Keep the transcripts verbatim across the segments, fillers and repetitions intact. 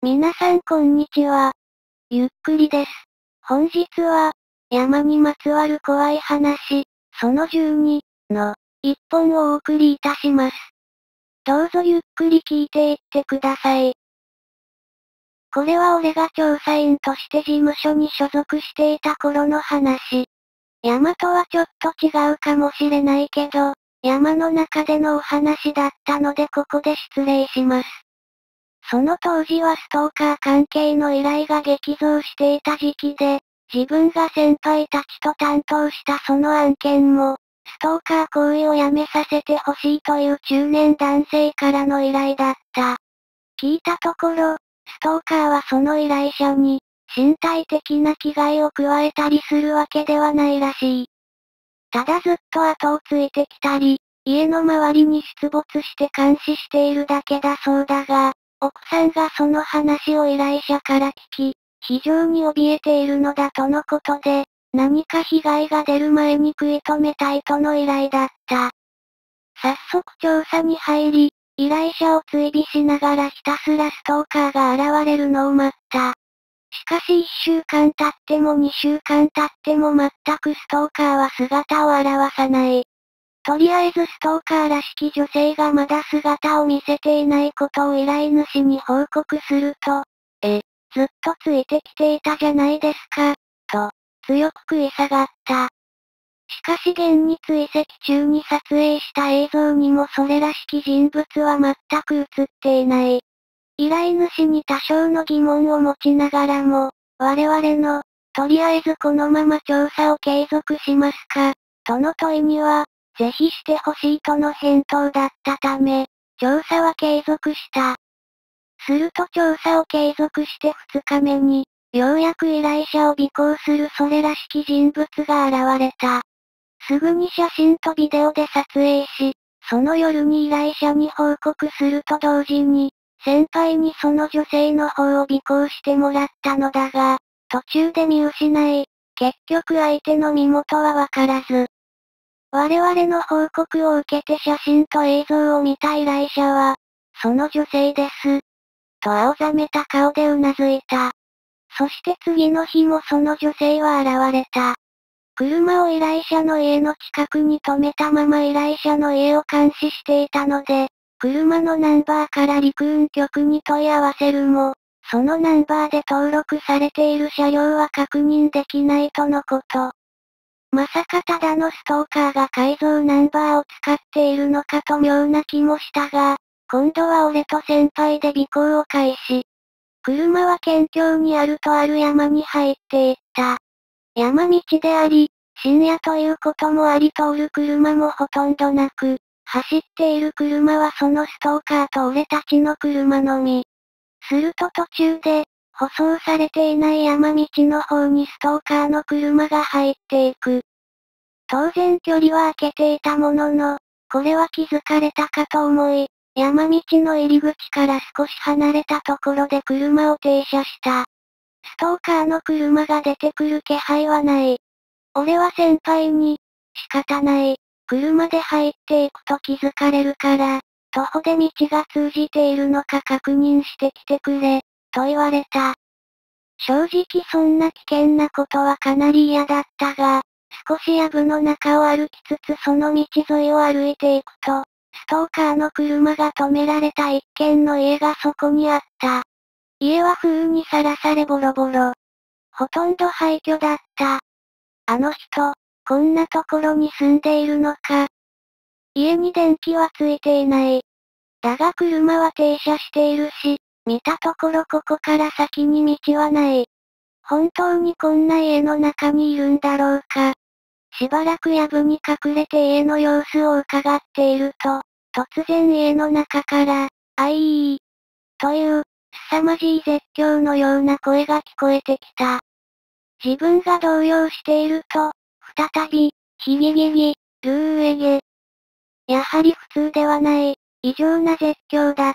皆さんこんにちは。ゆっくりです。本日は、山にまつわる怖い話、そのじゅうにの一本をお送りいたします。どうぞゆっくり聞いていってください。これは俺が調査員として事務所に所属していた頃の話。山とはちょっと違うかもしれないけど、山の中でのお話だったのでここで失礼します。その当時はストーカー関係の依頼が激増していた時期で、自分が先輩たちと担当したその案件も、ストーカー行為をやめさせてほしいという中年男性からの依頼だった。聞いたところ、ストーカーはその依頼者に、身体的な危害を加えたりするわけではないらしい。ただずっと後をついてきたり、家の周りに出没して監視しているだけだそうだが、奥さんがその話を依頼者から聞き、非常に怯えているのだとのことで、何か被害が出る前に食い止めたいとの依頼だった。早速調査に入り、依頼者を追尾しながらひたすらストーカーが現れるのを待った。しかしいっしゅうかん経ってもにしゅうかん経っても全くストーカーは姿を現さない。とりあえずストーカーらしき女性がまだ姿を見せていないことを依頼主に報告すると、え、ずっとついてきていたじゃないですか、と、強く食い下がった。しかし現に追跡中に撮影した映像にもそれらしき人物は全く映っていない。依頼主に多少の疑問を持ちながらも、我々の、とりあえずこのまま調査を継続しますか、との問いには、ぜひしてほしいとの返答だったため、調査は継続した。すると調査を継続してふつかめに、ようやく依頼者を尾行するそれらしき人物が現れた。すぐに写真とビデオで撮影し、その夜に依頼者に報告すると同時に、先輩にその女性の方を尾行してもらったのだが、途中で見失い、結局相手の身元はわからず。我々の報告を受けて写真と映像を見た依頼者は、その女性です。と青ざめた顔でうなずいた。そして次の日もその女性は現れた。車を依頼者の家の近くに止めたまま依頼者の家を監視していたので、車のナンバーから陸運局に問い合わせるも、そのナンバーで登録されている車両は確認できないとのこと。まさかただのストーカーが改造ナンバーを使っているのかと妙な気もしたが、今度は俺と先輩で尾行を開始。車は県境にあるとある山に入っていった。山道であり、深夜ということもあり通る車もほとんどなく、走っている車はそのストーカーと俺たちの車のみ。すると途中で、舗装されていない山道の方にストーカーの車が入っていく。当然距離は空けていたものの、これは気づかれたかと思い、山道の入り口から少し離れたところで車を停車した。ストーカーの車が出てくる気配はない。俺は先輩に、仕方ない、車で入っていくと気づかれるから、徒歩で道が通じているのか確認してきてくれ、と言われた。正直そんな危険なことはかなり嫌だったが、少し藪の中を歩きつつその道沿いを歩いていくと、ストーカーの車が止められた一軒の家がそこにあった。家は風雨にさらされボロボロ。ほとんど廃墟だった。あの人、こんなところに住んでいるのか。家に電気はついていない。だが車は停車しているし、見たところここから先に道はない。本当にこんな家の中にいるんだろうか。しばらく藪に隠れて家の様子を伺っていると、突然家の中から、あいー、という、凄まじい絶叫のような声が聞こえてきた。自分が動揺していると、再び、ヒギギギ、ルーエゲ。やはり普通ではない、異常な絶叫だった。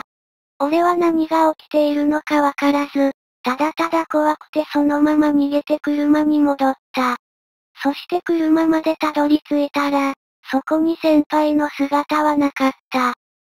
俺は何が起きているのかわからず、ただただ怖くてそのまま逃げて車に戻った。そして車までたどり着いたら、そこに先輩の姿はなかった。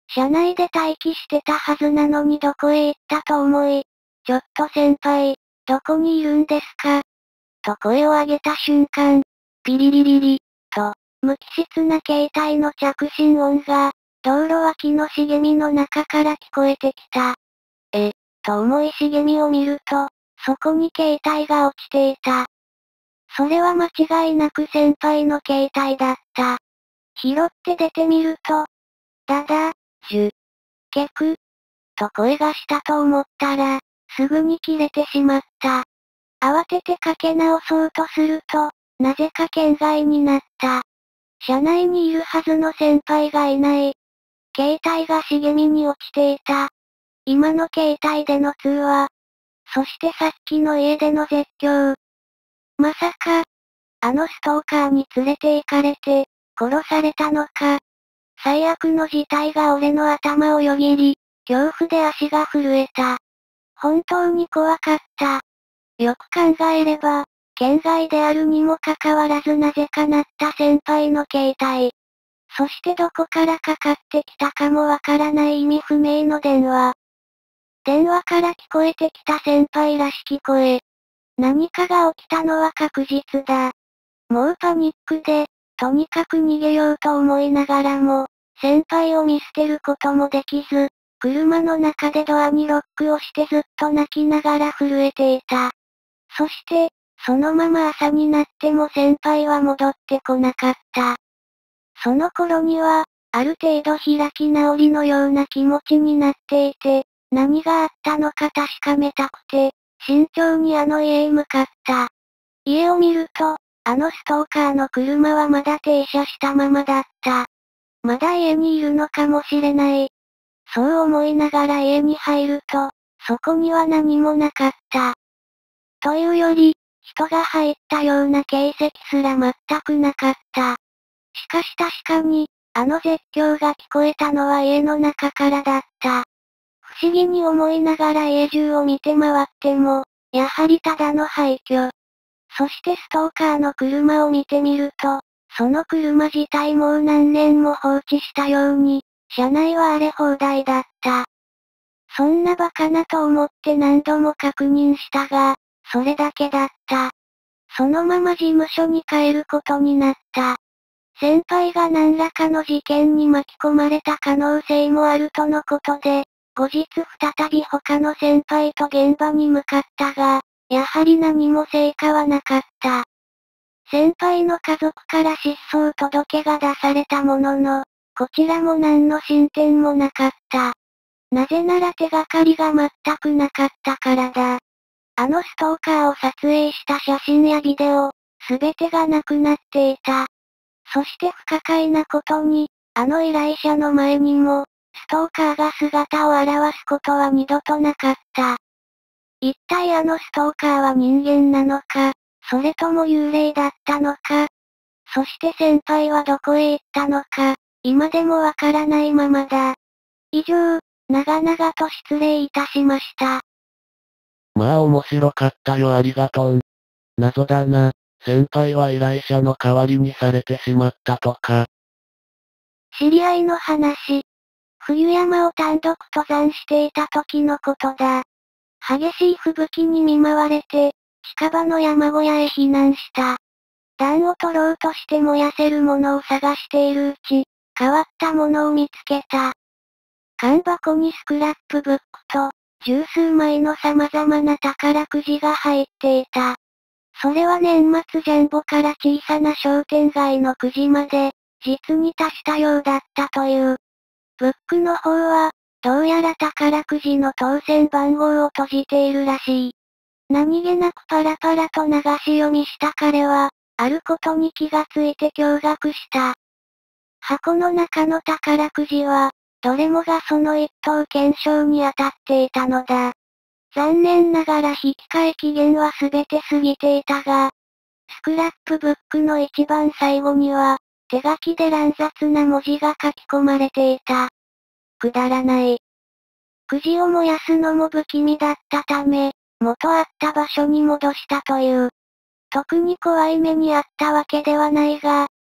車内で待機してたはずなのにどこへ行ったと思い、ちょっと先輩、どこにいるんですかと声を上げた瞬間、ピリリリリ、と、無機質な携帯の着信音が、道路脇の茂みの中から聞こえてきた。え、と思い茂みを見ると、そこに携帯が落ちていた。それは間違いなく先輩の携帯だった。拾って出てみると、ダダ、じゅ、けく、と声がしたと思ったら、すぐに切れてしまった。慌ててかけ直そうとすると、なぜか圏外になった。車内にいるはずの先輩がいない。携帯が茂みに落ちていた。今の携帯での通話。そしてさっきの家での絶叫。まさか、あのストーカーに連れて行かれて、殺されたのか。最悪の事態が俺の頭をよぎり、恐怖で足が震えた。本当に怖かった。よく考えれば、県外であるにもかかわらずなぜか鳴った先輩の携帯。そしてどこからかかってきたかもわからない意味不明の電話。電話から聞こえてきた先輩らしき声。何かが起きたのは確実だ。もうパニックで、とにかく逃げようと思いながらも、先輩を見捨てることもできず、車の中でドアにロックをしてずっと泣きながら震えていた。そして、そのまま朝になっても先輩は戻ってこなかった。その頃には、ある程度開き直りのような気持ちになっていて、何があったのか確かめたくて、慎重にあの家へ向かった。家を見ると、あのストーカーの車はまだ停車したままだった。まだ家にいるのかもしれない。そう思いながら家に入ると、そこには何もなかった。というより、人が入ったような形跡すら全くなかった。しかし確かに、あの絶叫が聞こえたのは家の中からだった。不思議に思いながら家中を見て回っても、やはりただの廃墟。そしてストーカーの車を見てみると、その車自体もう何年も放置したように、車内は荒れ放題だった。そんなバカなと思って何度も確認したが、それだけだった。そのまま事務所に帰ることになった。先輩が何らかの事件に巻き込まれた可能性もあるとのことで、後日再び他の先輩と現場に向かったが、やはり何も成果はなかった。先輩の家族から失踪届が出されたものの、こちらも何の進展もなかった。なぜなら手がかりが全くなかったからだ。あのストーカーを撮影した写真やビデオ、すべてがなくなっていた。そして不可解なことに、あの依頼者の前にも、ストーカーが姿を現すことは二度となかった。一体あのストーカーは人間なのか、それとも幽霊だったのか。そして先輩はどこへ行ったのか、今でもわからないままだ。以上、長々と失礼いたしました。 まあ面白かったよありがとう。謎だな。先輩は依頼者の代わりにされてしまったとか。 知り合いの話。冬山を単独登山していた時のことだ。激しい吹雪に見舞われて、近場の山小屋へ避難した。暖を取ろうとして燃やせるものを探しているうち、変わったものを見つけた。缶箱にスクラップブックと、十数枚の様々な宝くじが入っていた。それは年末ジャンボから小さな商店街のくじまで、実に達したようだったという。ブックの方は、どうやら宝くじの当選番号を閉じているらしい。何気なくパラパラと流し読みした彼は、あることに気がついて驚愕した。箱の中の宝くじは、どれもがその一等懸賞に当たっていたのだ。残念ながら引き換え期限はすべて過ぎていたが、スクラップブックの一番最後には、手書きで乱雑な文字が書き込まれていた。くだらない。くじを燃やすのも不気味だったため、元あった場所に戻したという。特に怖い目にあったわけではないが、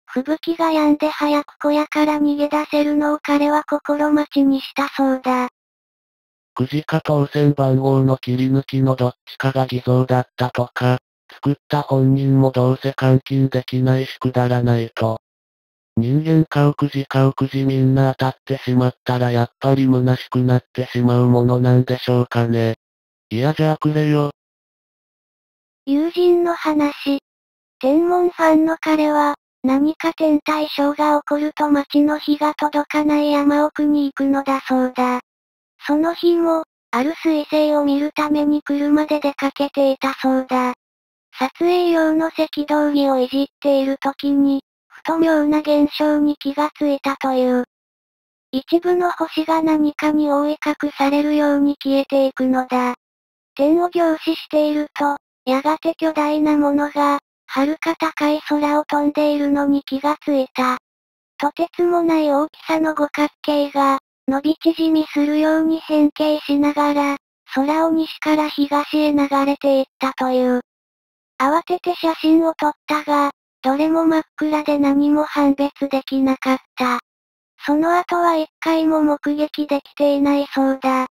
吹雪が止んで早く小屋から逃げ出せるのを彼は心待ちにしたそうだ。 くじか当選番号の切り抜きのどっちかが偽造だったとか、作った本人もどうせ換金できないしくだらないと。人間買うくじ買うくじみんな当たってしまったらやっぱり虚しくなってしまうものなんでしょうかね。いやじゃあくれよ。 友人の話。天文ファンの彼は、何か天体ショーが起こると街の火が届かない山奥に行くのだそうだ。その日も、ある彗星を見るために車で出かけていたそうだ。撮影用の赤道儀をいじっている時に、ふと妙な現象に気がついたという。一部の星が何かに覆い隠されるように消えていくのだ。天を凝視していると、やがて巨大なものが、遥か高い空を飛んでいるのに気がついた。とてつもない大きさの五角形が、伸び縮みするように変形しながら、空を西から東へ流れていったという。慌てて写真を撮ったが、どれも真っ暗で何も判別できなかった。その後は一回も目撃できていないそうだ。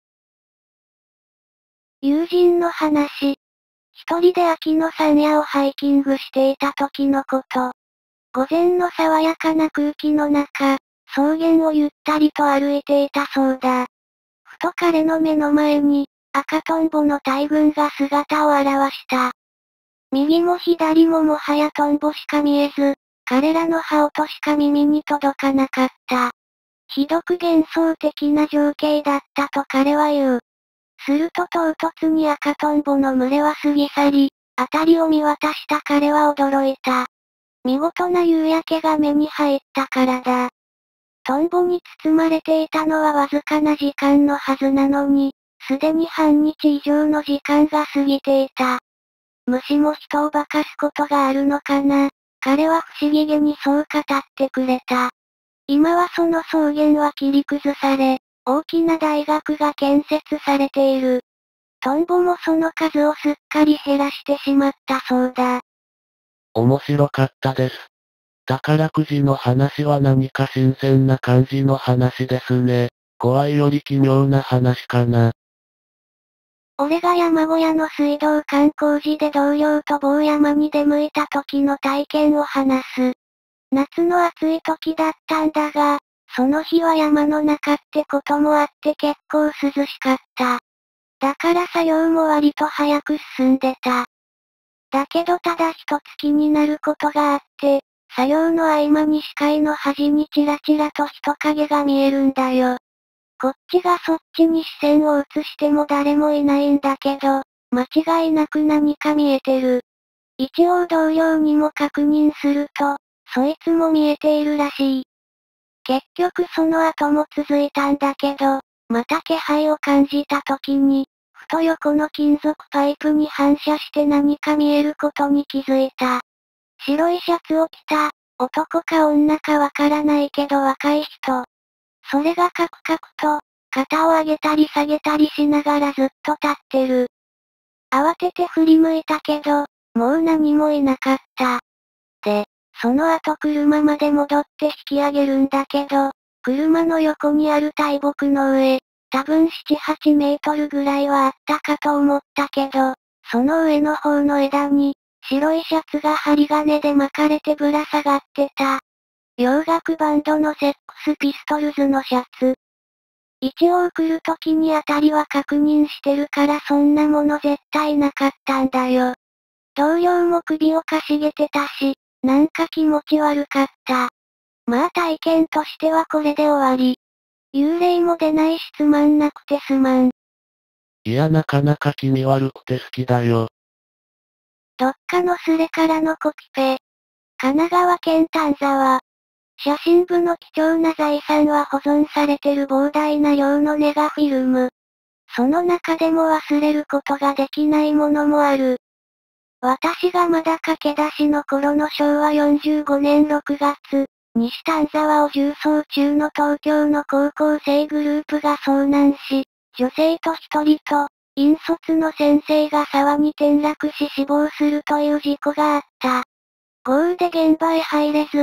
友人の話。一人で秋の山野をハイキングしていた時のこと。午前の爽やかな空気の中、草原をゆったりと歩いていたそうだ。ふと彼の目の前に、赤トンボの大群が姿を現した。右も左ももはやトンボしか見えず、彼らの羽音しか耳に届かなかった。ひどく幻想的な情景だったと彼は言う。すると唐突に赤トンボの群れは過ぎ去り、辺りを見渡した彼は驚いた。見事な夕焼けが目に入ったからだ。トンボに包まれていたのはわずかな時間のはずなのに、すでに半日以上の時間が過ぎていた。虫も人を化かすことがあるのかな。彼は不思議げにそう語ってくれた。今はその草原は切り崩され、大きな大学が建設されている。トンボもその数をすっかり減らしてしまったそうだ。 面白かったです。宝くじの話は何か新鮮な感じの話ですね。怖いより奇妙な話かな。 俺が山小屋の水道管工事で同僚と某山に出向いた時の体験を話す。夏の暑い時だったんだが、その日は山の中ってこともあって結構涼しかった。だから作業も割と早く進んでた。だけどただ一つ気になることがあって、作業の合間に視界の端にチラチラと人影が見えるんだよ。こっちがそっちに視線を移しても誰もいないんだけど、間違いなく何か見えてる。一応同僚にも確認すると、そいつも見えているらしい。結局その後も続いたんだけど、また気配を感じた時に、ふと横の金属パイプに反射して何か見えることに気づいた。白いシャツを着た、男か女かわからないけど若い人。それがカクカクと、肩を上げたり下げたりしながらずっと立ってる。慌てて振り向いたけど、もう何もいなかった。で、その後車まで戻って引き上げるんだけど、車の横にある大木の上、多分なな、はちメートルぐらいはあったかと思ったけど、その上の方の枝に、白いシャツが針金で巻かれてぶら下がってた。洋楽バンドのセックスピストルズのシャツ。一応来る時にあたりは確認してるからそんなもの絶対なかったんだよ。同僚も首をかしげてたし、なんか気持ち悪かった。まあ体験としてはこれで終わり。幽霊も出ないしつまんなくてすまん。 いやなかなか気味悪くて好きだよ。 どっかのスレからのコピペ。神奈川県丹沢。写真部の貴重な財産は保存されてる膨大な量のネガフィルム。その中でも忘れることができないものもある。私がまだ駆け出しの頃のしょうわよんじゅうごねんろくがつ、西丹沢を縦走中の東京の高校生グループが遭難し、女性と一人と、引率の先生が沢に転落し死亡するという事故があった。豪雨で現場へ入れず、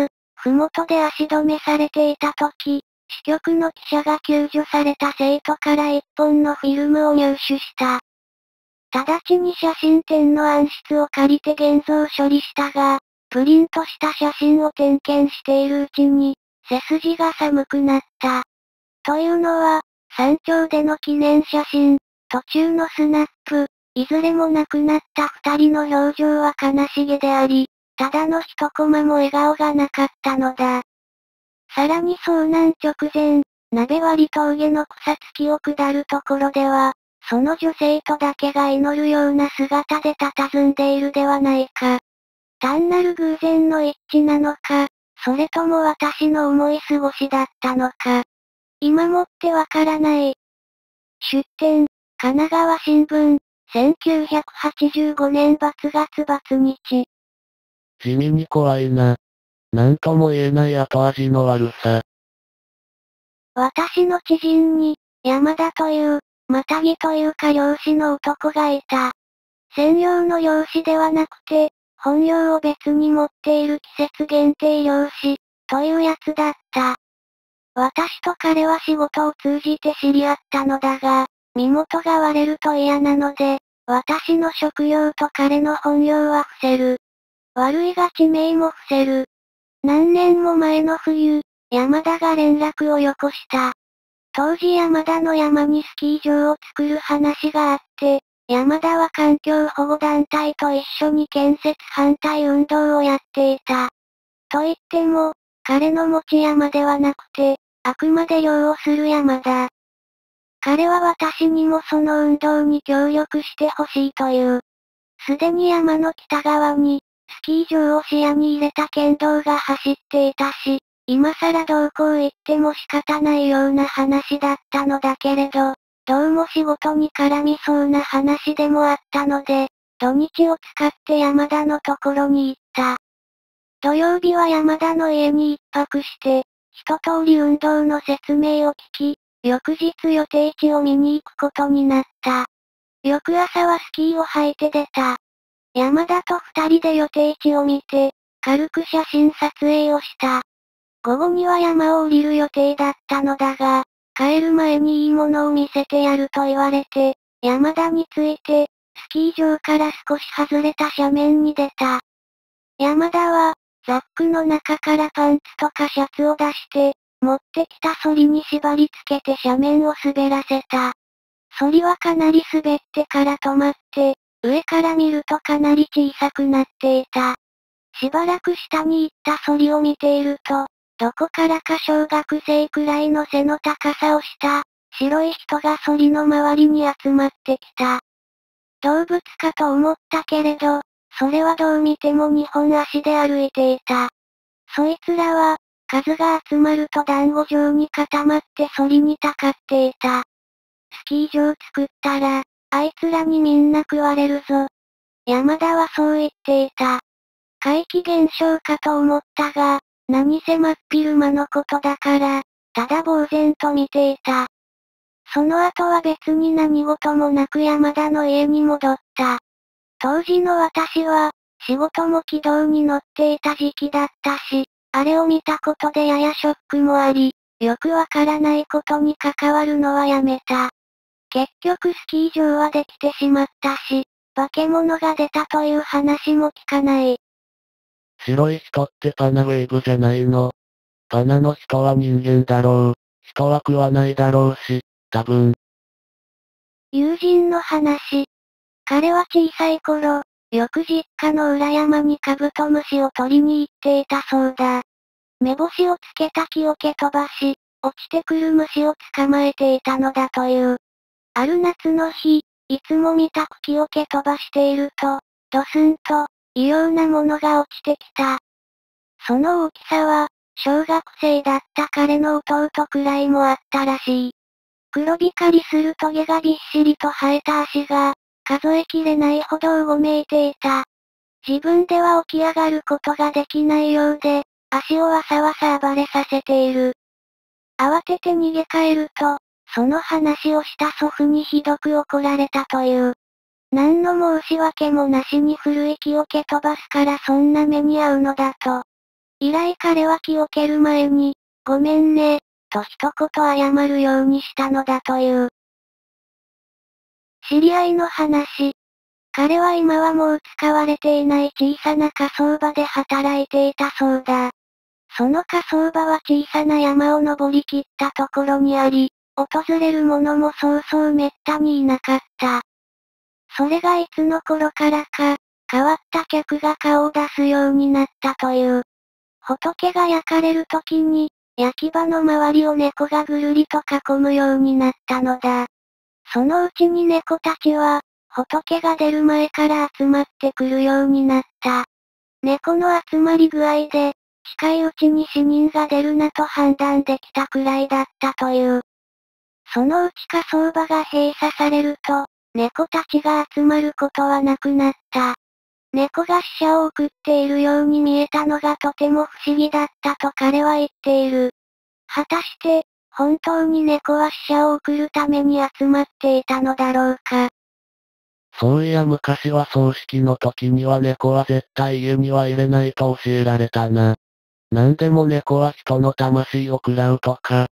ふもとで足止めされていた時、支局の記者が救助された生徒から一本のフィルムを入手した。直ちに写真展の暗室を借りて現像処理したが、プリントした写真を点検しているうちに、背筋が寒くなった。というのは、山頂での記念写真、途中のスナップ、いずれも亡くなった二人の表情は悲しげであり、ただの一コマも笑顔がなかったのだ。さらに遭難直前、鍋割峠の草月を下るところでは、その女性とだけが祈るような姿で佇んでいるではないか。単なる偶然の一致なのか、それとも私の思い過ごしだったのか。今もってわからない。出典、神奈川新聞、せんきゅうひゃくはちじゅうごねんバツがつバツ日。 地味に怖いな。なんとも言えない後味の悪さ。 私の知人に、山田という、マタギというか漁師の男がいた。専用の漁師ではなくて、本業を別に持っている季節限定漁師、というやつだった。私と彼は仕事を通じて知り合ったのだが、身元が割れると嫌なので、私の職業と彼の本業は伏せる。悪いが地名も伏せる。何年も前の冬、山田が連絡をよこした。当時山田の山にスキー場を作る話があって、山田は環境保護団体と一緒に建設反対運動をやっていた。と言っても、彼の持ち山ではなくて、あくまで漁をする山だ。彼は私にもその運動に協力してほしいという。すでに山の北側に、スキー場を視野に入れた県道が走っていたし、今更どこ行っても仕方ないような話だったのだけれど、どうも仕事に絡みそうな話でもあったので、土日を使って山田のところに行った。土曜日は山田の家に一泊して、一通り運動の説明を聞き、翌日予定地を見に行くことになった。翌朝はスキーを履いて出た。山田と二人で予定地を見て、軽く写真撮影をした。午後には山を降りる予定だったのだが、帰る前にいいものを見せてやると言われて、山田について、スキー場から少し外れた斜面に出た。山田は、ザックの中からパンツとかシャツを出して、持ってきたソリに縛り付けて斜面を滑らせた。ソリはかなり滑ってから止まって、上から見るとかなり小さくなっていた。しばらく下に行ったソリを見ていると、どこからか小学生くらいの背の高さをした、白い人がソリの周りに集まってきた。動物かと思ったけれど、それはどう見ても二本足で歩いていた。そいつらは、数が集まると団子状に固まってソリにたかっていた。スキー場作ったら、あいつらにみんな食われるぞ。山田はそう言っていた。怪奇現象かと思ったが、何せ真っ昼間のことだから、ただ呆然と見ていた。その後は別に何事もなく山田の家に戻った。当時の私は、仕事も軌道に乗っていた時期だったし、あれを見たことでややショックもあり、よくわからないことに関わるのはやめた。結局スキー場はできてしまったし、化け物が出たという話も聞かない。 白い人ってパナウェーブじゃないの。パナの人は人間だろう。人は食わないだろうし、多分。 友人の話。彼は小さい頃、よく実家の裏山にカブトムシを取りに行っていたそうだ。目星をつけた木を蹴飛ばし、落ちてくる虫を捕まえていたのだという。ある夏の日、いつも見たく木を蹴飛ばしていると、ドスンと、異様なものが落ちてきた。その大きさは、小学生だった彼の弟くらいもあったらしい。黒光りするトゲがびっしりと生えた足が、数えきれないほどうごめいていた。自分では起き上がることができないようで、足をわさわさ暴れさせている。慌てて逃げ帰ると、その話をした祖父にひどく怒られたという。何の申し訳もなしに古い木を蹴飛ばすからそんな目に遭うのだと。 以来彼は気を蹴る前に、ごめんね、と一言謝るようにしたのだという。知り合いの話。彼は今はもう使われていない小さな火葬場で働いていたそうだ。その火葬場は小さな山を登り切ったところにあり、訪れる者もそうそうめったにいなかった。それがいつの頃からか、変わった客が顔を出すようになったという。仏が焼かれる時に、焼き場の周りを猫がぐるりと囲むようになったのだ。そのうちに猫たちは、仏が出る前から集まってくるようになった。猫の集まり具合で、近いうちに死人が出るなと判断できたくらいだったという。そのうち火葬場が閉鎖されると、猫たちが集まることはなくなった。猫が死者を送っているように見えたのがとても不思議だったと彼は言っている。果たして、本当に猫は死者を送るために集まっていたのだろうか。 そういや昔は葬式の時には猫は絶対家には入れないと教えられたな。なんでも猫は人の魂を食らうとか。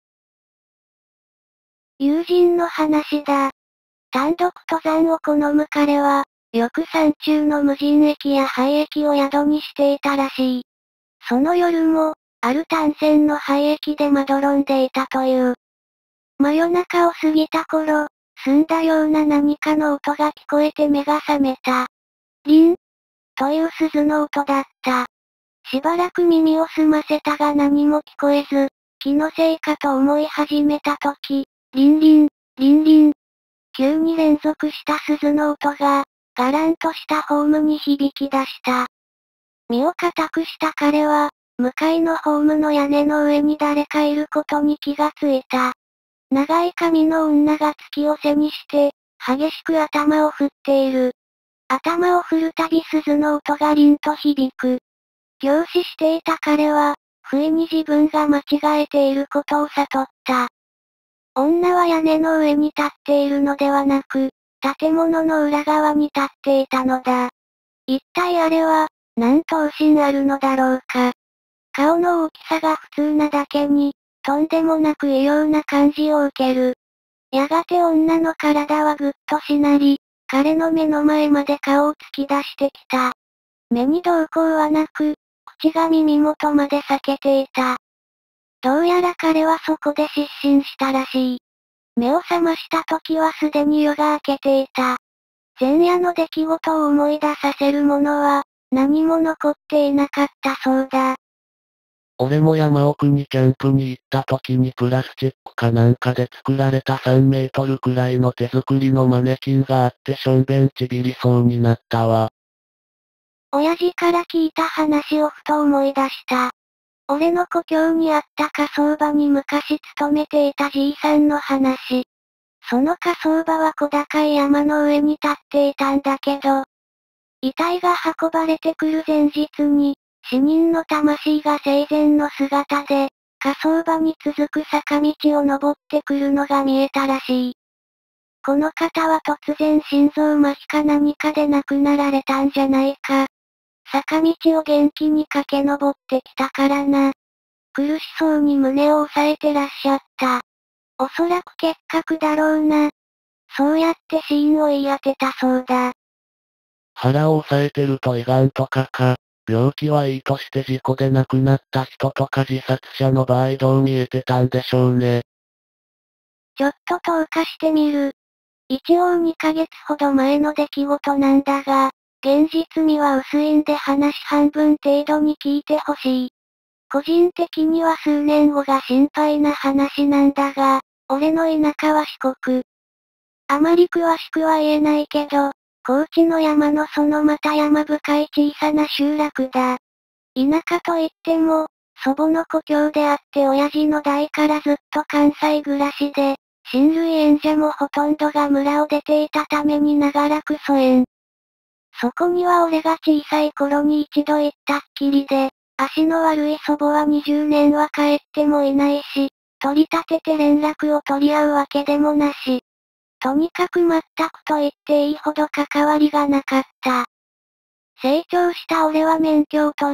友人の話だ。単独登山を好む彼は、よく山中の無人駅や廃駅を宿にしていたらしい。その夜も、ある単線の廃駅でまどろんでいたという。真夜中を過ぎた頃、澄んだような何かの音が聞こえて目が覚めた。リンという鈴の音だった。しばらく耳を澄ませたが何も聞こえず、気のせいかと思い始めたとき、リンリン、リンリン。急に連続した鈴の音が、ガランとしたホームに響き出した。身を固くした彼は、向かいのホームの屋根の上に誰かいることに気がついた。長い髪の女が月を背にして、激しく頭を振っている。頭を振るたび鈴の音が凛と響く。凝視していた彼は、不意に自分が間違えていることを悟った。女は屋根の上に立っているのではなく、建物の裏側に立っていたのだ。一体あれは、何頭身あるのだろうか。顔の大きさが普通なだけに、とんでもなく異様な感じを受ける。やがて女の体はぐっとしなり、彼の目の前まで顔を突き出してきた。目に瞳孔はなく、口が耳元まで裂けていた。どうやら彼はそこで失神したらしい。目を覚ました時はすでに夜が明けていた。前夜の出来事を思い出させるものは、何も残っていなかったそうだ。 俺も山奥にキャンプに行った時にプラスチックかなんかで作られたさんメートルくらいの手作りのマネキンがあってしょんべんちびりそうになったわ。 親父から聞いた話をふと思い出した。俺の故郷にあった火葬場に昔勤めていたじいさんの話。その火葬場は小高い山の上に立っていたんだけど、遺体が運ばれてくる前日に、死人の魂が生前の姿で、火葬場に続く坂道を登ってくるのが見えたらしい。この方は突然心臓麻痺か何かで亡くなられたんじゃないか。坂道を元気に駆け上ってきたからな。苦しそうに胸を押さえてらっしゃった。おそらく結核だろうな。そうやって死因を言い当てたそうだ。 腹を押さえてると胃がんとかか。病気はいいとして事故で亡くなった人とか自殺者の場合どう見えてたんでしょうね。 ちょっと透過してみる。一応にかげつほど前の出来事なんだが、現実味は薄いんで話半分程度に聞いてほしい。個人的には数年後が心配な話なんだが、俺の田舎は四国。あまり詳しくは言えないけど、高知の山のそのまた山深い小さな集落だ。田舎といっても、祖母の故郷であって親父の代からずっと関西暮らしで、親類縁者もほとんどが村を出ていたために長らく疎遠。そこには俺が小さい頃に一度行ったっきりで、足の悪い祖母はにじゅうねんは帰ってもいないし、取り立てて連絡を取り合うわけでもなし。とにかく全くと言っていいほど関わりがなかった。成長した俺は免許を取り、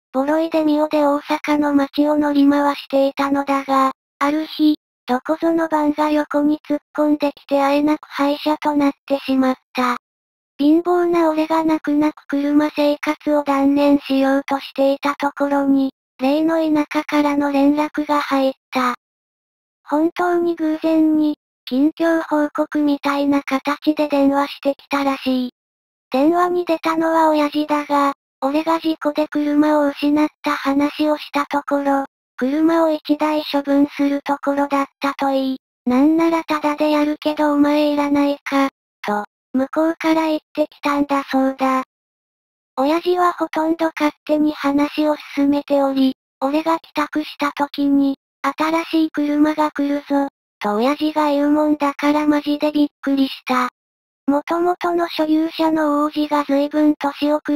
ボロいでミオで大阪の街を乗り回していたのだが、ある日、どこぞのバンが横に突っ込んできてあえなく廃車となってしまった。貧乏な俺が泣く泣く車生活を断念しようとしていたところに、例の田舎からの連絡が入った。本当に偶然に、近況報告みたいな形で電話してきたらしい。電話に出たのは親父だが、俺が事故で車を失った話をしたところ、車を一台処分するところだったといい、なんならタダでやるけどお前いらないか、と、向こうから言ってきたんだそうだ。親父はほとんど勝手に話を進めており、俺が帰宅した時に、新しい車が来るぞ、と親父が言うもんだからマジでびっくりした。元々の所有者の王子が随分年を食って、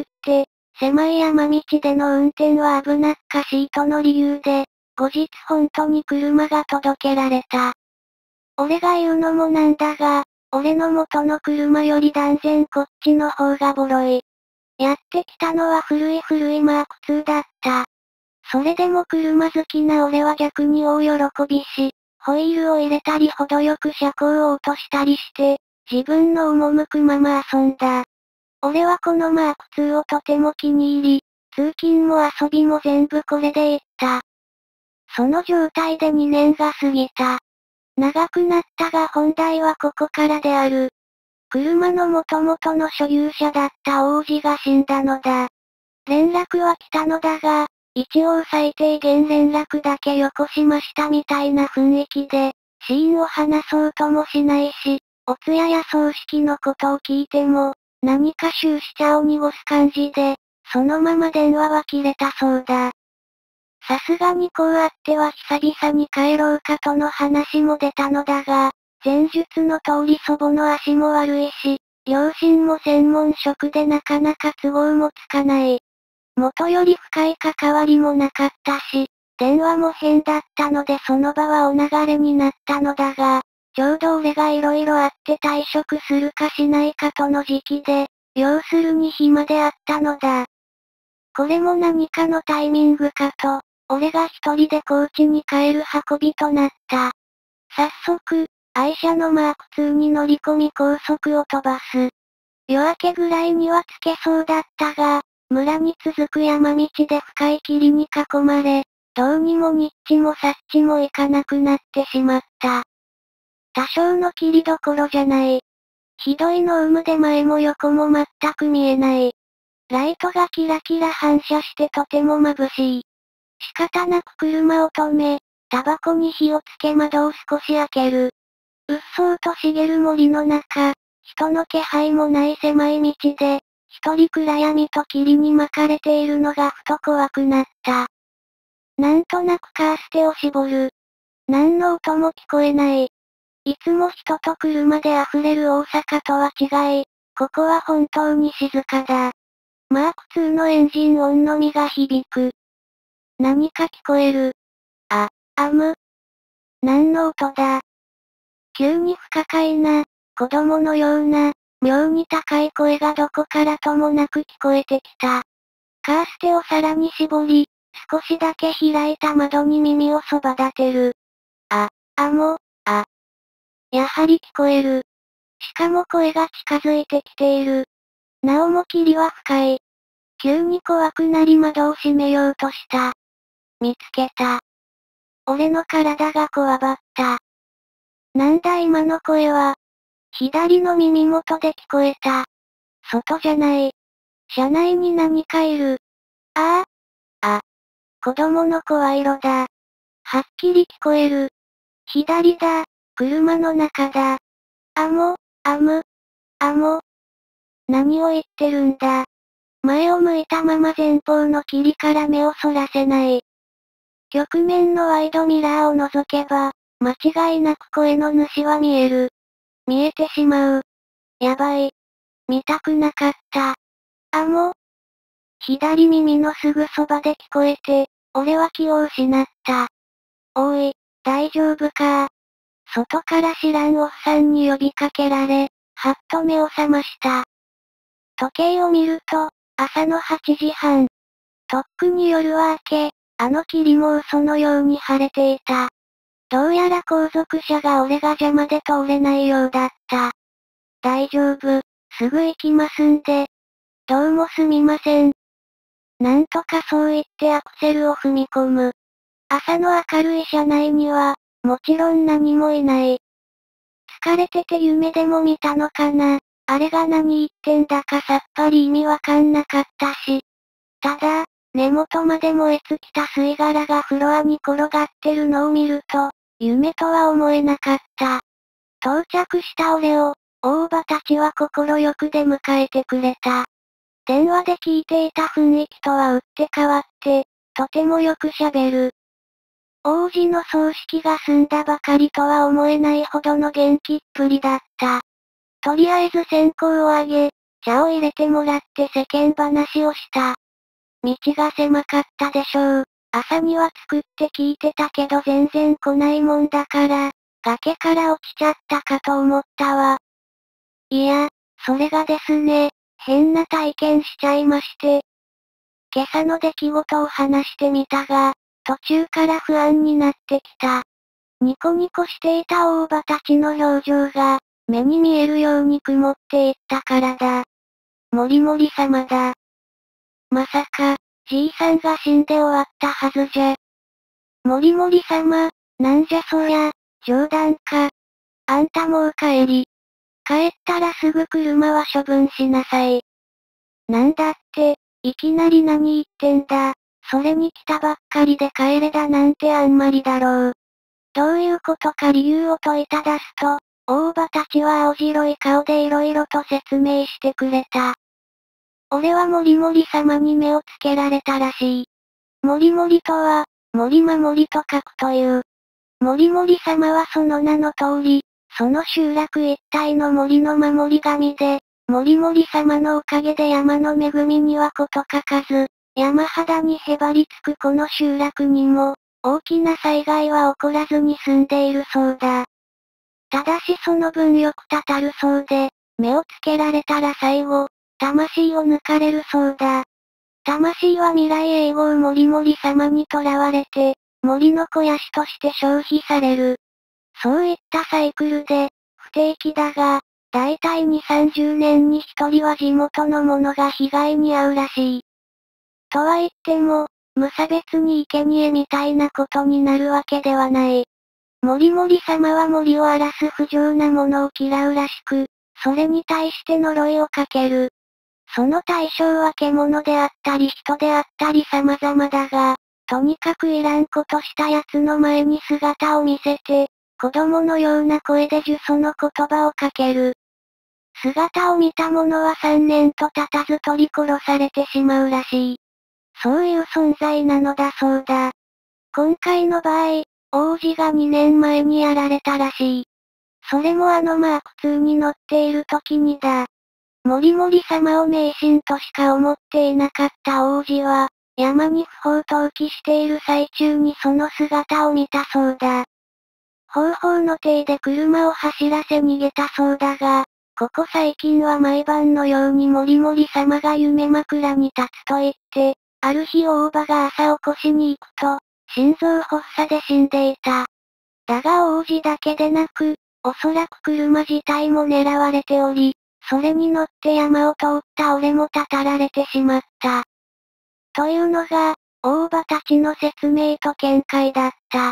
狭い山道での運転は危なっかしいとの理由で、後日本当に車が届けられた。俺が言うのもなんだが、俺の元の車より断然こっちの方がボロい。やってきたのは古い古いマークツーだった。それでも車好きな俺は逆に大喜びし、ホイールを入れたり程よく車高を落としたりして、自分の赴くまま遊んだ。俺はこのマークツーをとても気に入り、通勤も遊びも全部これで行った。その状態でにねんが過ぎた。長くなったが本題はここからである。車の元々の所有者だった王子が死んだのだ。連絡は来たのだが、一応最低限連絡だけよこしましたみたいな雰囲気で、死因を話そうともしないし、お通夜や葬式のことを聞いても、何か終し茶を濁す感じで、そのまま電話は切れたそうだ。さすがにこうあっては久々に帰ろうかとの話も出たのだが、前述の通り祖母の足も悪いし、両親も専門職でなかなか都合もつかない。元より深い関わりもなかったし、電話も変だったのでその場はお流れになったのだが、ちょうど俺が色々あって退職するかしないかとの時期で、要するに暇であったのだ。これも何かのタイミングかと、俺が一人で高知に帰る運びとなった。早速、愛車のマークツーに乗り込み高速を飛ばす。夜明けぐらいには着けそうだったが、村に続く山道で深い霧に囲まれ、どうにもにっちもさっちもいかなくなってしまった。多少の霧どころじゃない。ひどいの有無で前も横も全く見えない。ライトがキラキラ反射してとても眩しい。仕方なく車を止め、タバコに火をつけ窓を少し開ける。うっそうと茂る森の中、人の気配もない狭い道で、一人暗闇と霧に巻かれているのがふと怖くなった。なんとなくカーステを絞る。何の音も聞こえない。いつも人と車で溢れる大阪とは違い、ここは本当に静かだ。マークツーのエンジン音のみが響く。何か聞こえる。あ、あむ。何の音だ。急に不可解な、子供のような、妙に高い声がどこからともなく聞こえてきた。カーステをさらに絞り、少しだけ開いた窓に耳をそば立てる。あ、あも、あ。やはり聞こえる。しかも声が近づいてきている。なおも霧は深い。急に怖くなり窓を閉めようとした。見つけた。俺の体がこわばった。なんだ今の声は。左の耳元で聞こえた。外じゃない。車内に何かいる。ああ。あ。子供の声色だ。はっきり聞こえる。左だ。車の中だ。あも、あむ、あも。何を言ってるんだ。前を向いたまま前方の霧から目をそらせない。曲面のワイドミラーを覗けば、間違いなく声の主は見える。見えてしまう。やばい。見たくなかった。あも。左耳のすぐそばで聞こえて、俺は気を失った。おい、大丈夫か。外から知らんおっさんに呼びかけられ、はっと目を覚ました。時計を見ると、朝のはちじはん。 とっくに夜は明け、あの霧も嘘のように晴れていた。どうやら後続車が俺が邪魔で通れないようだった。大丈夫、すぐ行きますんで。どうもすみません。なんとかそう言ってアクセルを踏み込む。朝の明るい車内には、もちろん何もいない。疲れてて夢でも見たのかな。あれが何言ってんだかさっぱり意味わかんなかったし。ただ、根元まで燃え尽きた吸い殻がフロアに転がってるのを見ると、夢とは思えなかった。到着した俺を、大場たちは心よく出迎えてくれた。電話で聞いていた雰囲気とは打って変わって、とてもよく喋る。王子の葬式が済んだばかりとは思えないほどの元気っぷりだった。とりあえず線香をあげ、茶を入れてもらって世間話をした。道が狭かったでしょう。朝には作って聞いてたけど全然来ないもんだから、崖から落ちちゃったかと思ったわ。いや、それがですね、変な体験しちゃいまして。今朝の出来事を話してみたが、途中から不安になってきた。ニコニコしていた大場たちの表情が、目に見えるように曇っていったからだ。もりもり様だ。まさか、じいさんが死んで終わったはずじゃ。もりもり様、なんじゃそりゃ、冗談か。あんたもう帰り。帰ったらすぐ車は処分しなさい。なんだって、いきなり何言ってんだ。それに来たばっかりで帰れだなんてあんまりだろう。どういうことか理由を問いただすと、大場たちは青白い顔で色々と説明してくれた。俺はもりもり様に目をつけられたらしい。もりもりとは、森守りと書くという。もりもり様はその名の通り、その集落一帯の森の守り神で、もりもり様のおかげで山の恵みにはこと書かず、山肌にへばりつくこの集落にも、大きな災害は起こらずに済んでいるそうだ。ただしその分よくたたるそうで、目をつけられたら最後、魂を抜かれるそうだ。魂は未来永劫もりもり様に囚われて、森の肥やしとして消費される。そういったサイクルで、不定期だが、だいたいに、さんじゅうねんにひとりは地元の者が被害に遭うらしい。とは言っても、無差別に生贄みたいなことになるわけではない。もりもり様は森を荒らす不浄なものを嫌うらしく、それに対して呪いをかける。その対象は獣であったり人であったり様々だが、とにかくいらんことした奴の前に姿を見せて、子供のような声で呪詛の言葉をかける。姿を見た者はさんねんと経たず取り殺されてしまうらしい。そういう存在なのだそうだ。今回の場合、王子がにねんまえにやられたらしい。それもあのマークツーに乗っている時にだ。もりもり様を迷信としか思っていなかった王子は、山に不法投棄している最中にその姿を見たそうだ。方法の体で車を走らせ逃げたそうだが、ここ最近は毎晩のようにもりもり様が夢枕に立つと言って、ある日大場が朝起こしに行くと、心臓発作で死んでいた。だが王子だけでなく、おそらく車自体も狙われており、それに乗って山を通った俺もたたられてしまった。というのが、大場たちの説明と見解だった。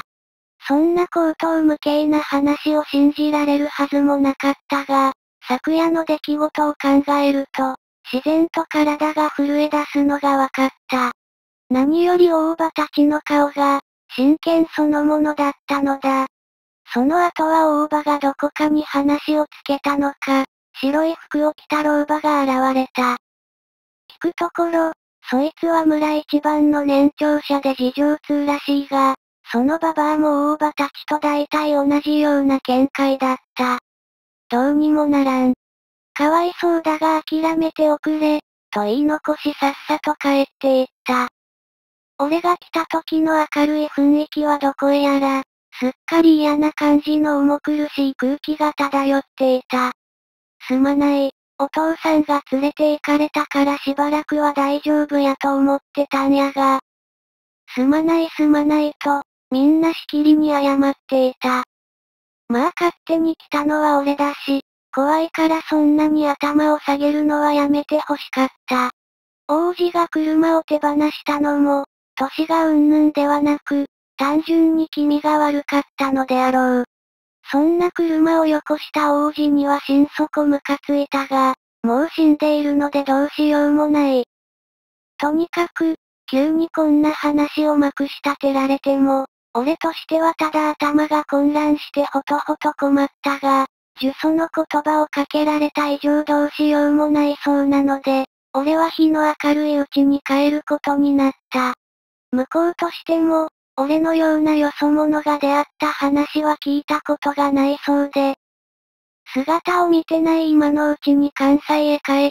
そんな荒唐無稽な話を信じられるはずもなかったが、昨夜の出来事を考えると、自然と体が震え出すのがわかった。何より大場たちの顔が、真剣そのものだったのだ。その後は大場がどこかに話をつけたのか、白い服を着た老婆が現れた。聞くところ、そいつは村一番の年長者で事情通らしいが、そのババアも大場たちと大体同じような見解だった。どうにもならん。かわいそうだが諦めておくれ、と言い残しさっさと帰っていった。俺が来た時の明るい雰囲気はどこへやら、すっかり嫌な感じの重苦しい空気が漂っていた。すまない、 お父さんが連れて行かれたからしばらくは大丈夫やと思ってたんやが。すまないすまないと、みんなしきりに謝っていた。まあ勝手に来たのは俺だし、怖いからそんなに頭を下げるのはやめて欲しかった。王子が車を手放したのも、歳がうんぬんではなく、単純に気味が悪かったのであろう。そんな車をよこした王子には心底ムカついたが、もう死んでいるのでどうしようもない。とにかく、急にこんな話をまくし立てられても、俺としてはただ頭が混乱してほとほと困ったが、呪詛の言葉をかけられた以上どうしようもないそうなので、俺は日の明るいうちに帰ることになった。向こうとしても、俺のようなよそ者が出会った話は聞いたことがないそうで、姿を見てない今のうちに関西へ帰って、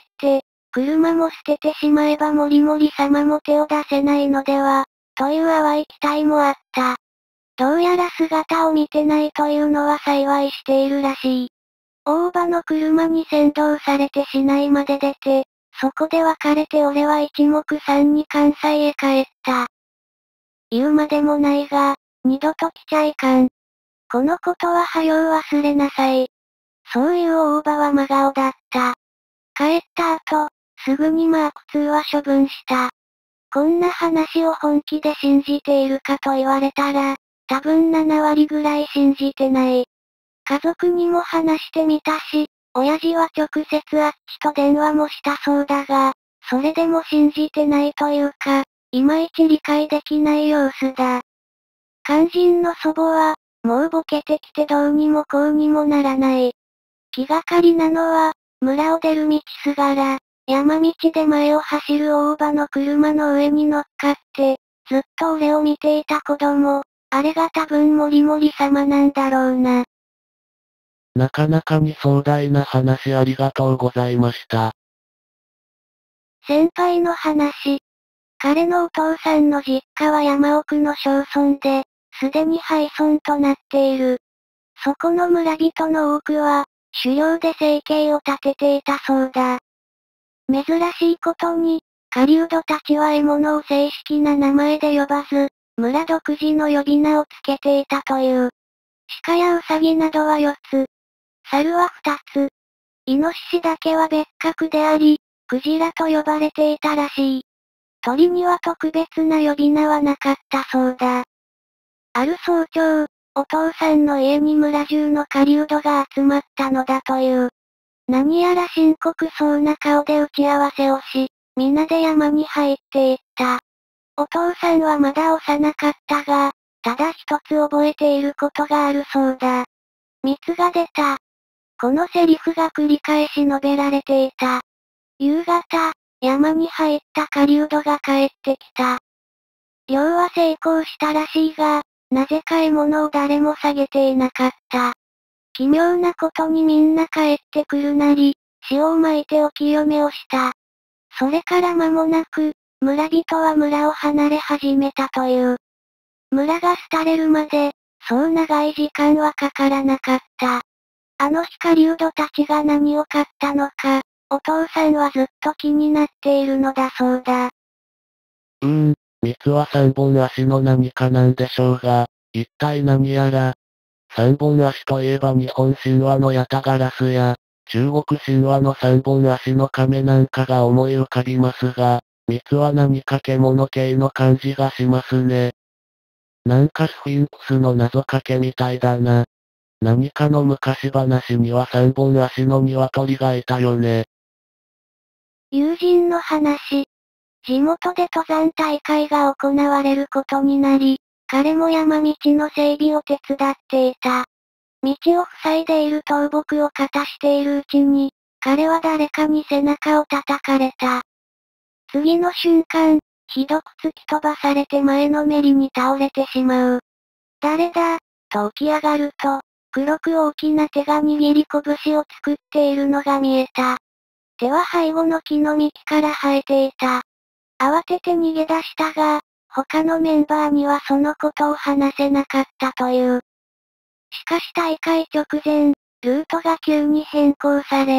車も捨ててしまえばもりもり様も手を出せないのでは、という淡い期待もあった。どうやら姿を見てないというのは幸いしているらしい。大場の車に先導されて市内まで出て、そこで別れて俺は一目散に関西へ帰った。言うまでもないが、二度と来ちゃいかん。このことははよう忘れなさい。そういう大場は真顔だった。帰った後、すぐにマークツーは処分した。こんな話を本気で信じているかと言われたら、多分ななわりぐらい信じてない。家族にも話してみたし、親父は直接あっちと電話もしたそうだが、それでも信じてないというか、いまいち理解できない様子だ。肝心の祖母は、もうボケてきてどうにもこうにもならない。気がかりなのは、村を出る道すがら、山道で前を走る大場の車の上に乗っかって、ずっと俺を見ていた子供、あれが多分もりもり様なんだろうな。 なかなかに壮大な話ありがとうございました。 先輩の話。彼のお父さんの実家は山奥の小村で、すでに廃村となっている。そこの村人の多くは、狩猟で生計を立てていたそうだ。珍しいことに、狩人たちは獲物を正式な名前で呼ばず、村独自の呼び名をつけていたという。鹿やウサギなどはよっつ。猿はふたつ。イノシシだけは別格であり、クジラと呼ばれていたらしい。鳥には特別な呼び名はなかったそうだ。ある早朝、お父さんの家に村中の狩人が集まったのだという。何やら深刻そうな顔で打ち合わせをし、皆で山に入っていった。お父さんはまだ幼かったが、ただ一つ覚えていることがあるそうだ。蜜が出た。このセリフが繰り返し述べられていた。夕方、山に入った狩人が帰ってきた。猟は成功したらしいが、なぜか獲物を誰も下げていなかった。奇妙なことにみんな帰ってくるなり、塩をまいてお清めをした。それから間もなく、村人は村を離れ始めたという。村が廃れるまで、そう長い時間はかからなかった。あの日狩人たちが何を買ったのか、お父さんはずっと気になっているのだそうだ。 うーん、蜜は三本足の何かなんでしょうが、一体何やら。三本足といえば日本神話のヤタガラスや、中国神話の三本足の亀なんかが思い浮かびますが、蜜は何か獣系の感じがしますね。なんかスフィンクスの謎かけみたいだな。何かの昔話には三本足の鶏がいたよね。 友人の話。地元で登山大会が行われることになり、彼も山道の整備を手伝っていた。道を塞いでいる倒木を片しているうちに、彼は誰かに背中を叩かれた。次の瞬間、ひどく突き飛ばされて前のめりに倒れてしまう。誰だ、と起き上がると、黒く大きな手が握り拳を作っているのが見えた。手は背後の木の幹から生えていた。慌てて逃げ出したが、他のメンバーにはそのことを話せなかったという。しかし大会直前、ルートが急に変更され、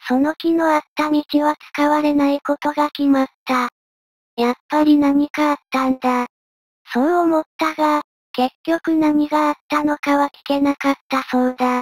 その木のあった道は使われないことが決まった。やっぱり何かあったんだ。そう思ったが、結局何があったのかは聞けなかったそうだ。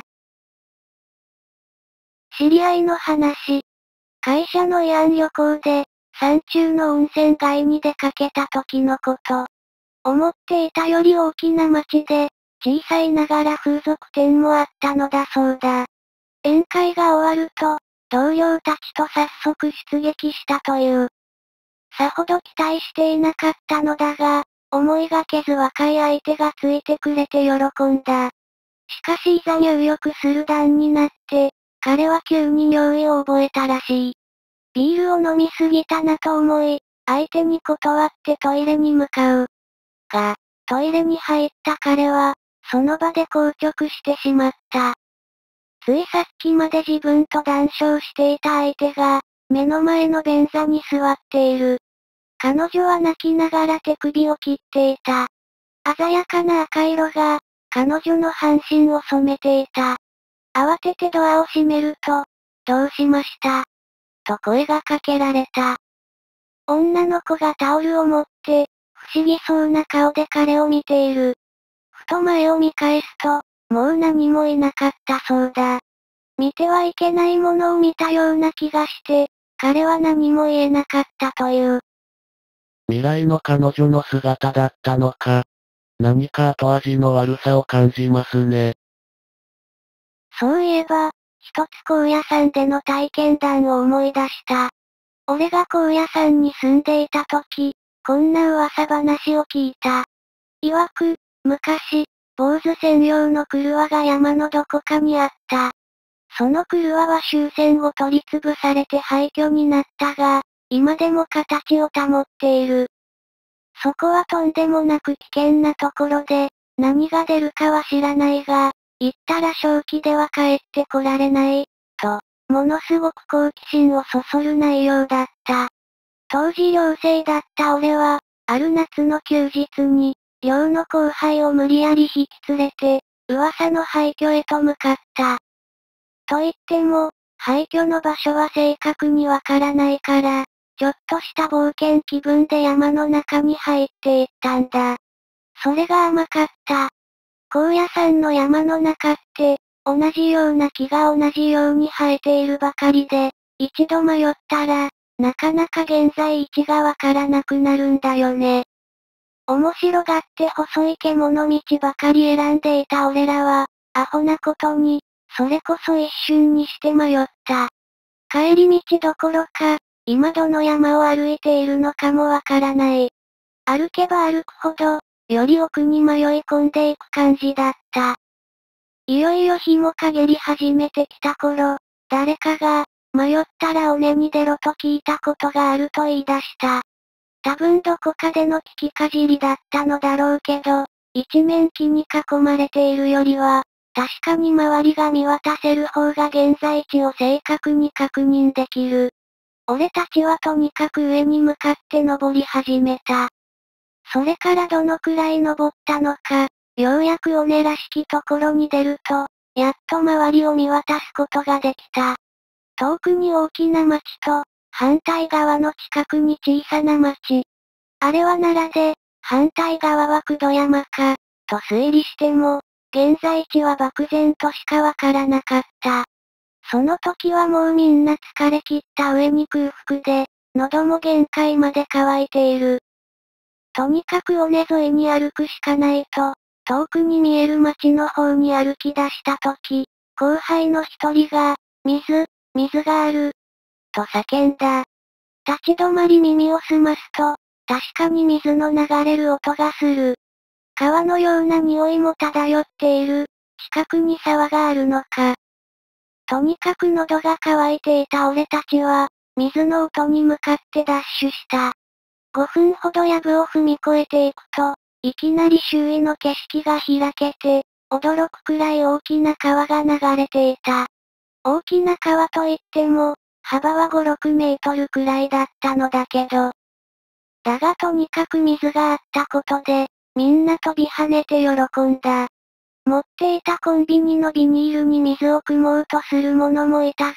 知り合いの話。会社の慰安旅行で、山中の温泉街に出かけた時のこと。思っていたより大きな町で、小さいながら風俗店もあったのだそうだ。宴会が終わると、同僚たちと早速出撃したという。さほど期待していなかったのだが、思いがけず若い相手がついてくれて喜んだ。しかしいざ入浴する段になって、彼は急に尿意を覚えたらしい。ビールを飲みすぎたなと思い、相手に断ってトイレに向かう。が、トイレに入った彼は、その場で硬直してしまった。ついさっきまで自分と談笑していた相手が、目の前の便座に座っている。彼女は泣きながら手首を切っていた。鮮やかな赤色が、彼女の半身を染めていた。慌ててドアを閉めると、どうしましたと声がかけられた。女の子がタオルを持って、不思議そうな顔で彼を見ている。ふと前を見返すと、もう何もいなかったそうだ。見てはいけないものを見たような気がして、彼は何も言えなかったという。 未来の彼女の姿だったのか。何か後味の悪さを感じますね。 そういえば、一つ高野山での体験談を思い出した。俺が高野山に住んでいた時、こんな噂話を聞いた。曰く、昔、坊主専用の車が山のどこかにあった。その車は終戦後取り潰されて廃墟になったが、今でも形を保っている。そこはとんでもなく危険なところで、何が出るかは知らないが、行ったら正気では帰ってこられない、と、ものすごく好奇心をそそる内容だった。当時寮生だった俺は、ある夏の休日に、寮の後輩を無理やり引き連れて、噂の廃墟へと向かった。と言っても、廃墟の場所は正確にわからないから、ちょっとした冒険気分で山の中に入っていったんだ。それが甘かった。高野山の山の中って、同じような木が同じように生えているばかりで、一度迷ったら、なかなか現在位置がわからなくなるんだよね。面白がって細い獣道ばかり選んでいた俺らは、アホなことに、それこそ一瞬にして迷った。帰り道どころか、今どの山を歩いているのかもわからない。歩けば歩くほど、より奥に迷い込んでいく感じだった。いよいよ日も陰り始めてきた頃、誰かが、迷ったら尾根に出ろと聞いたことがあると言い出した。多分どこかでの聞きかじりだったのだろうけど、一面木に囲まれているよりは、確かに周りが見渡せる方が現在地を正確に確認できる。俺たちはとにかく上に向かって登り始めた。それからどのくらい登ったのか、ようやく尾根らしきところに出ると、やっと周りを見渡すことができた。遠くに大きな町と、反対側の近くに小さな町。あれは奈良で、反対側は九度山か、と推理しても、現在地は漠然としかわからなかった。その時はもうみんな疲れ切った上に空腹で、喉も限界まで乾いている。とにかく尾根沿いに歩くしかないと、遠くに見える町の方に歩き出した時、後輩の一人が、水、水がある、と叫んだ。立ち止まり耳を澄ますと、確かに水の流れる音がする。川のような匂いも漂っている。近くに沢があるのか。とにかく喉が渇いていた俺たちは、水の音に向かってダッシュした。ごふんほど藪を踏み越えていくと、いきなり周囲の景色が開けて、驚くくらい大きな川が流れていた。大きな川といっても、幅はご、ろくメートルくらいだったのだけど。だがとにかく水があったことで、みんな飛び跳ねて喜んだ。持っていたコンビニのビニールに水を汲もうとする者もいたが、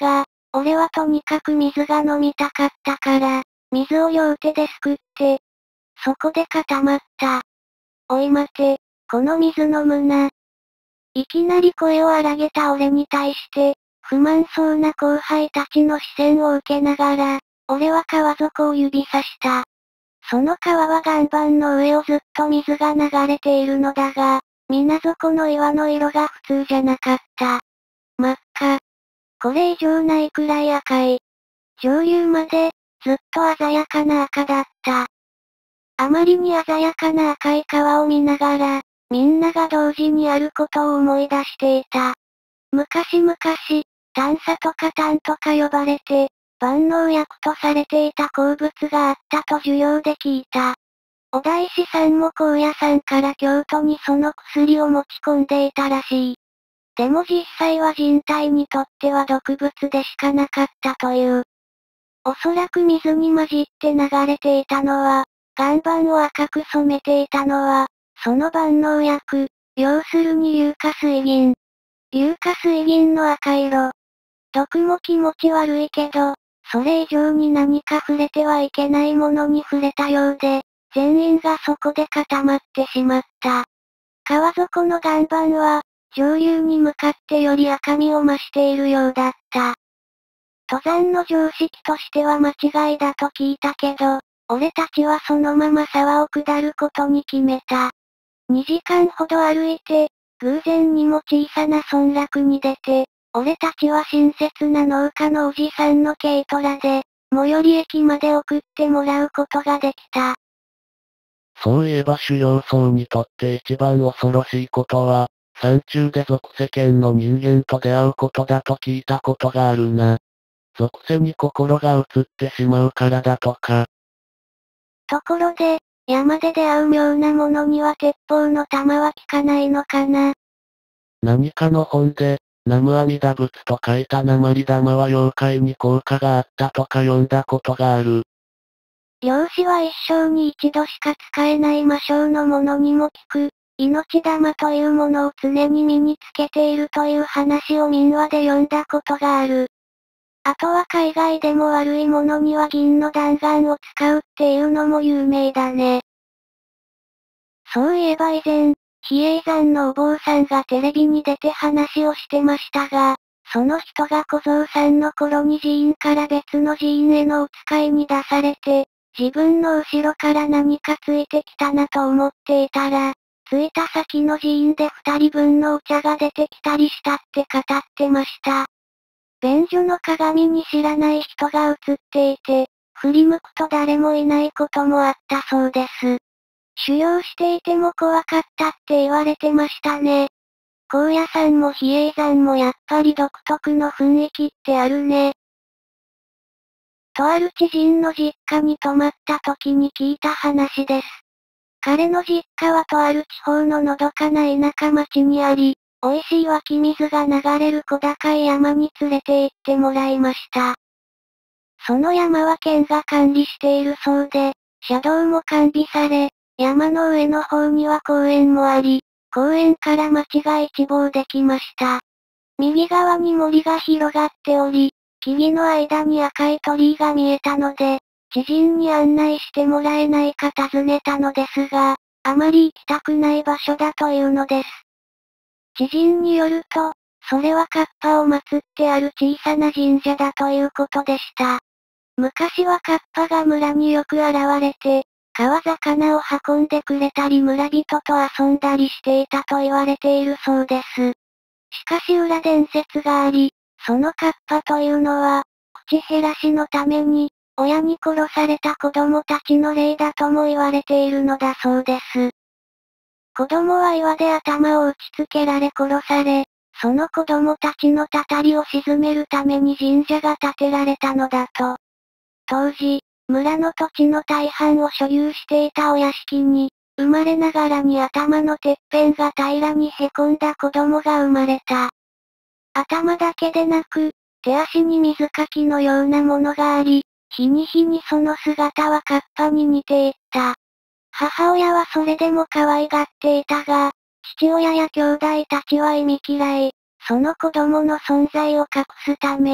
俺はとにかく水が飲みたかったから、水を両手ですくって、そこで固まった。おい待て、この水飲むな。いきなり声を荒げた俺に対して、不満そうな後輩たちの視線を受けながら、俺は川底を指さした。その川は岩盤の上をずっと水が流れているのだが、水底の岩の色が普通じゃなかった。真っ赤。これ以上ないくらい赤い。上流まで、ずっと鮮やかな赤だった。あまりに鮮やかな赤い川を見ながら、みんなが同時にあることを思い出していた。昔々、探査とか炭とか呼ばれて、万能薬とされていた鉱物があったと授業で聞いた。お大師さんも高野山から京都にその薬を持ち込んでいたらしい。でも実際は人体にとっては毒物でしかなかったという。おそらく水に混じって流れていたのは、岩盤を赤く染めていたのは、その万能薬、要するに硫化水銀。硫化水銀の赤色。毒も気持ち悪いけど、それ以上に何か触れてはいけないものに触れたようで、全員がそこで固まってしまった。川底の岩盤は、上流に向かってより赤みを増しているようだった。登山の常識としては間違いだと聞いたけど、俺たちはそのまま沢を下ることに決めた。にじかんほど歩いて、偶然にも小さな村落に出て、俺たちは親切な農家のおじさんの軽トラで、最寄り駅まで送ってもらうことができた。 そういえば修行僧にとって一番恐ろしいことは、山中で俗世間の人間と出会うことだと聞いたことがあるな。俗世に心が移ってしまうからだとか。 ところで、山で出会う妙なものには鉄砲の弾は効かないのかな。 何かの本で、南無阿弥陀仏と書いた鉛玉は妖怪に効果があったとか読んだことがある。 漁師は一生に一度しか使えない魔性のものにも効く、命玉というものを常に身につけているという話を民話で読んだことがある。あとは海外でも悪いものには銀の弾丸を使うっていうのも有名だね。そういえば以前、比叡山のお坊さんがテレビに出て話をしてましたが、その人が小僧さんの頃に寺院から別の寺院へのお使いに出されて、自分の後ろから何かついてきたなと思っていたら、着いた先の寺院で二人分のお茶が出てきたりしたって語ってました。便所の鏡に知らない人が映っていて、振り向くと誰もいないこともあったそうです。修行していても怖かったって言われてましたね。高野山も比叡山もやっぱり独特の雰囲気ってあるね。とある知人の実家に泊まった時に聞いた話です。彼の実家はとある地方ののどかな田舎町にあり、美味しい湧き水が流れる小高い山に連れて行ってもらいました。その山は県が管理しているそうで、車道も完備され、山の上の方には公園もあり、公園から町が一望できました。右側に森が広がっており、木々の間に赤い鳥居が見えたので、知人に案内してもらえないか尋ねたのですが、あまり行きたくない場所だというのです。知人によると、それはカッパを祀ってある小さな神社だということでした。昔はカッパが村によく現れて、川魚を運んでくれたり村人と遊んだりしていたと言われているそうです。しかし裏伝説があり、そのカッパというのは、口減らしのために、親に殺された子供たちの霊だとも言われているのだそうです。子供は岩で頭を打ちつけられ殺され、その子供たちのたたりを鎮めるために神社が建てられたのだと。当時、村の土地の大半を所有していたお屋敷に、生まれながらに頭のてっぺんが平らにへこんだ子供が生まれた。頭だけでなく、手足に水かきのようなものがあり、日に日にその姿はカッパに似ていった。母親はそれでも可愛がっていたが、父親や兄弟たちは忌み嫌い、その子供の存在を隠すため、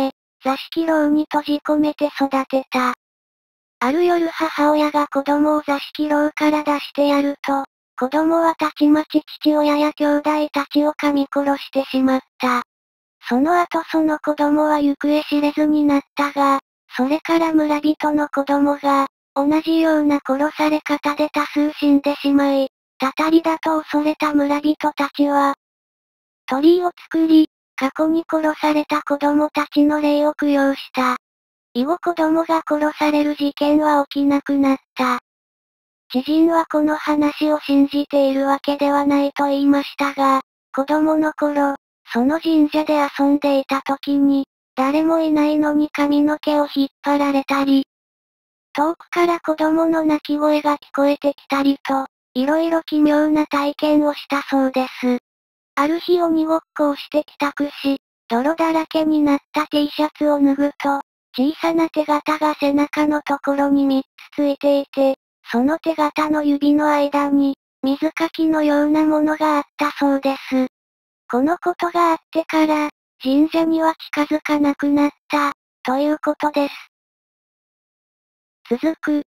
座敷牢に閉じ込めて育てた。ある夜母親が子供を座敷牢から出してやると、子供はたちまち父親や兄弟たちを噛み殺してしまった。その後その子供は行方知れずになったが、それから村人の子供が、同じような殺され方で多数死んでしまい、たたりだと恐れた村人たちは、鳥居を作り、過去に殺された子供たちの霊を供養した。以後子供が殺される事件は起きなくなった。知人はこの話を信じているわけではないと言いましたが、子供の頃、その神社で遊んでいた時に、誰もいないのに髪の毛を引っ張られたり、遠くから子供の泣き声が聞こえてきたりと、いろいろ奇妙な体験をしたそうです。ある日鬼ごっこをして帰宅し、泥だらけになった T シャツを脱ぐと、小さな手形が背中のところにみっつついていて、その手形の指の間に、水かきのようなものがあったそうです。このことがあってから、神社には近づかなくなった、ということです。続く。